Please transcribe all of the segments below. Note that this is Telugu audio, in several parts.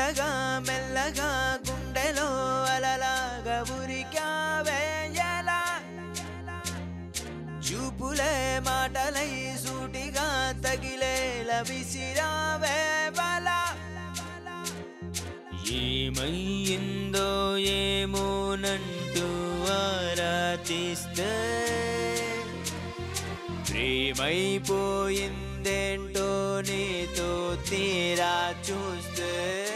మెల్లగా మెల్లగా గుండెలో అలలాగా ఉరికావే ఎలా చూపులే మాటలై సూటిగా తగిలేలా విసిరావే బలా ఏమయ్యిందో ఏమోనంటూ ఆరాధిస్తే ప్రేమైపోయిందేంటో నీతో తీరా చూస్తే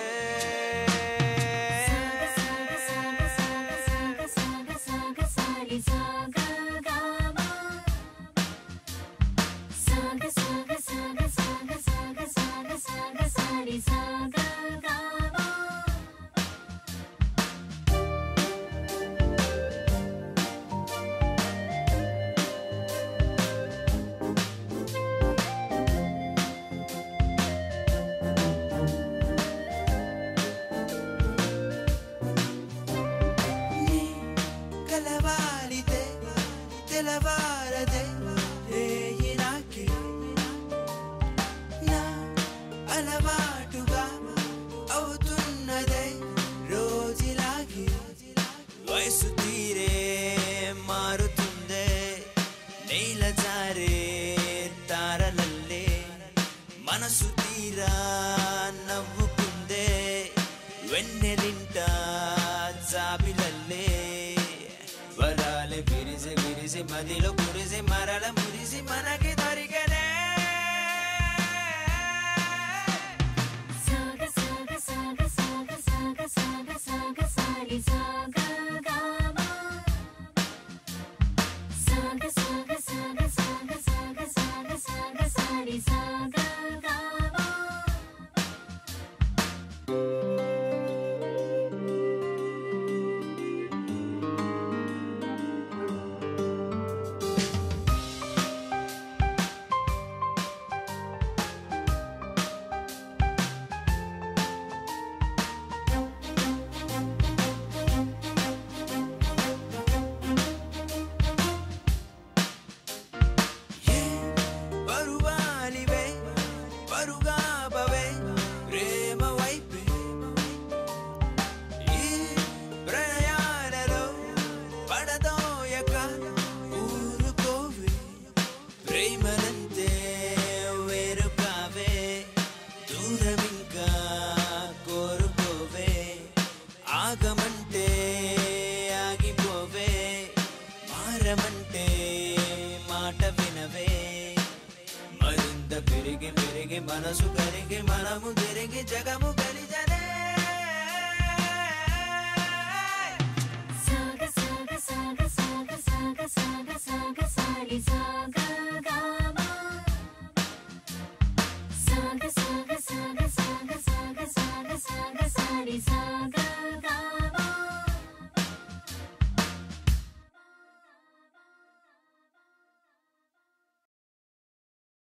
తెలవారదే రేయినాకి నా అలవాటుగా అవుతున్నదే రోజులాగి వయసు తీరే మారుతుందే నీల జారే తారలల్లే మనసు తీరా నవ్వుకుందే వెన్నెలింట జాబిలల్లే వరాలే విరిసి విరిసి మదిలో కురిసి మరల మురిసి మనకి దొరికనే సాగ సాగ సాగ సాగ సాగ సాగ సాగ సారి సాగ గామా సాగ సాగ సాగ సాగ సాగ సాగ సాగ సారి సాగ గామా ప్రేమనంతే వేరుకావే దూరమింకా కోరుకోవే ఆగమంటే ఆగిపోవే మారమంటే మాట వినవే మరింత పెరిగి పెరిగి మనసు కరిగి మనము తిరిగి జగము కలిజనే సాగ సాగ సాగ సాగ సాగ సాగ సాగ సారి సాగ గామా సాగ సాగ సాగ సాగ సాగ సాగ సాగ సారి సాగ